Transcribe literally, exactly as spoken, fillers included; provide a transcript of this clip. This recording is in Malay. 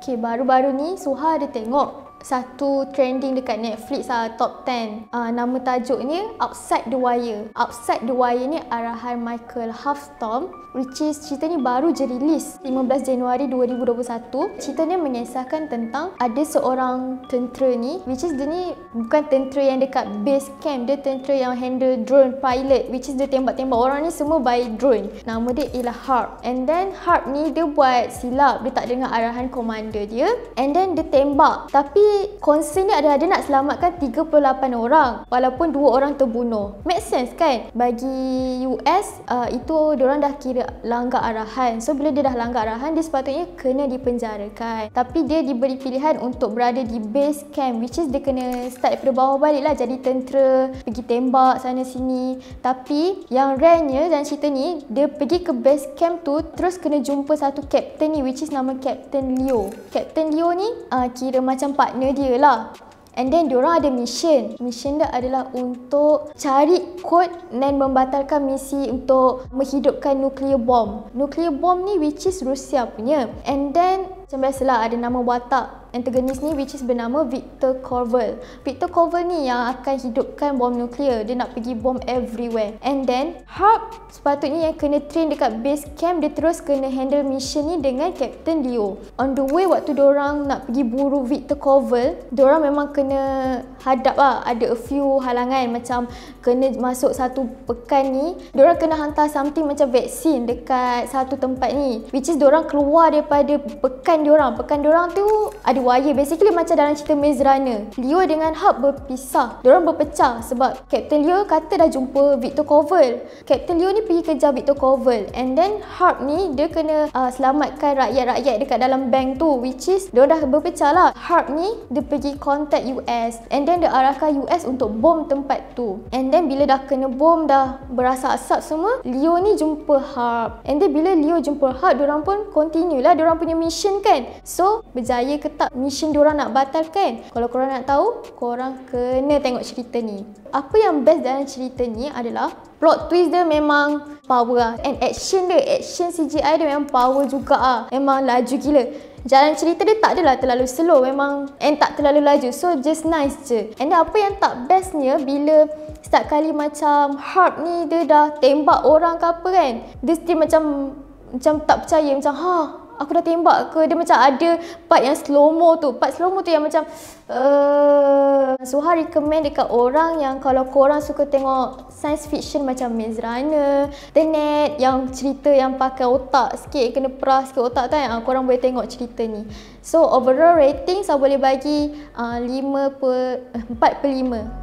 Okay, baru-baru ni Suha ada tengok satu trending dekat Netflix lah, top ten. Uh, nama tajuknya Outside the Wire. Outside the Wire ni arahan Michael Halfstorm, which is cerita ni baru je release lima belas Januari dua ribu dua puluh satu. Cerita ni mengisahkan tentang ada seorang tentera ni, which is dia ni bukan tentera yang dekat base camp, dia tentera yang handle drone pilot, which is dia tembak-tembak orang ni semua by drone. Nama dia ialah Harp. And then Harp ni dia buat silap, dia tak dengar arahan komander dia, and then dia tembak. Tapi concern ni adalah dia nak selamatkan tiga puluh lapan orang walaupun dua orang terbunuh. Make sense kan? Bagi U S uh, itu diorang dah kira langgar arahan. So bila dia dah langgar arahan, dia sepatutnya kena dipenjarakan. Tapi dia diberi pilihan untuk berada di base camp, which is dia kena start daripada bawah balik lah, jadi tentera, pergi tembak sana sini. Tapi yang rarenya dalam cerita ni, dia pergi ke base camp tu terus kena jumpa satu captain ni, which is nama Captain Leo. Captain Leo ni uh, kira macam partner dia lah. And then diorang ada mission. Mission dia adalah untuk cari kod dan membatalkan misi untuk menghidupkan nuclear bomb. Nuclear bomb ni which is Rusia punya. And then macam biasalah ada nama watak antagonis ni, which is bernama Victor Corval. Victor Corval ni yang akan hidupkan bom nuklear. Dia nak pergi bom everywhere. And then Harp sepatutnya yang kena train dekat base camp, dia terus kena handle mission ni dengan Captain Leo. On the way waktu diorang nak pergi buru Victor Corval, diorang memang kena hadap lah, ada a few halangan, macam kena masuk satu pekan ni, diorang kena hantar something macam vaksin dekat satu tempat ni, which is diorang keluar daripada pekan diorang. Pekan diorang tu ada wire, basically macam dalam cerita Maze Runner. Leo dengan Harp berpisah, diorang berpecah sebab Captain Leo kata dah jumpa Victor Corval. Captain Leo ni pergi kejar Victor Corval, and then Harp ni dia kena uh, selamatkan rakyat-rakyat dekat dalam bank tu, which is diorang dah berpecah lah. Harp ni dia pergi contact U S, and then dia arahkan U S untuk bom tempat tu. And then bila dah kena bom, dah berasap-asap semua, Leo ni jumpa Harp. And then bila Leo jumpa Harp, diorang pun continue lah diorang punya mission kan. So berjaya ke tak mission diorang nak batalkan? Kalau korang nak tahu, korang kena tengok cerita ni. Apa yang best dalam cerita ni adalah plot twist dia memang power lah. And action dia, action C G I dia memang power juga lah. Memang laju gila. Jalan cerita dia tak adalah terlalu slow memang, and tak terlalu laju. So just nice je. And then apa yang tak bestnya, bila start kali macam Harp ni dia dah tembak orang ke apa kan, dia still macam macam tak percaya, macam ha aku dah tembak ke? Dia macam ada part yang slow-mo tu. Part slow-mo tu yang macam uh, Suha recommend dekat orang yang kalau korang suka tengok science fiction macam Maze Runner, The Net, yang cerita yang pakai otak sikit, kena peras sikit otak tu kan, uh, korang boleh tengok cerita ni. So overall rating saya boleh bagi uh, lima per, empat per lima.